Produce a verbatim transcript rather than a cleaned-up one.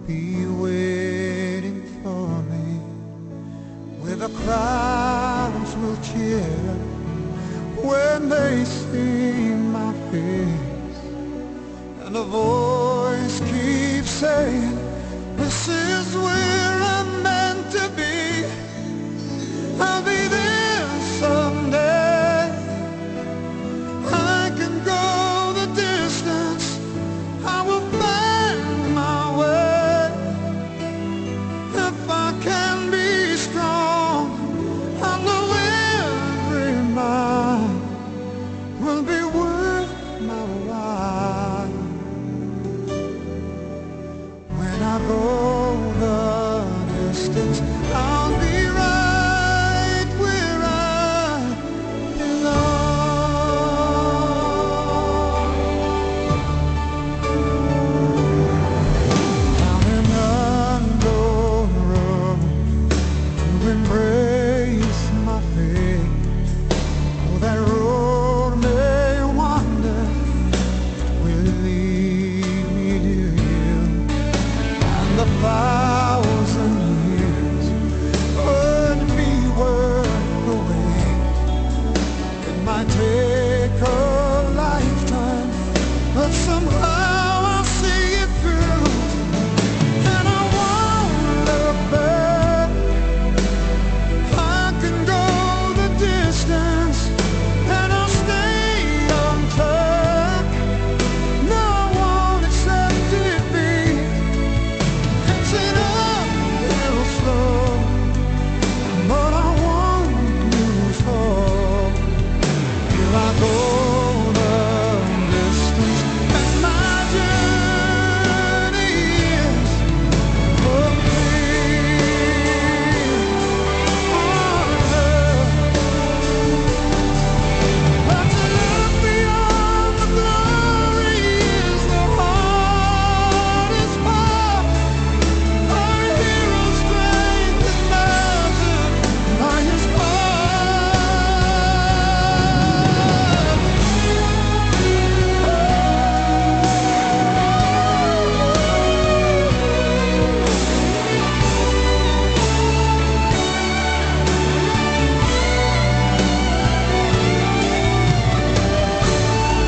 be waiting for me, where the crowds will cheer when they see my face, and a voice keeps saying, this is where I'm meant to be. I'll be there someday. I can go the distance, I will find my way. If I can be strong, I know every mile will be worth my while. When I go the distance,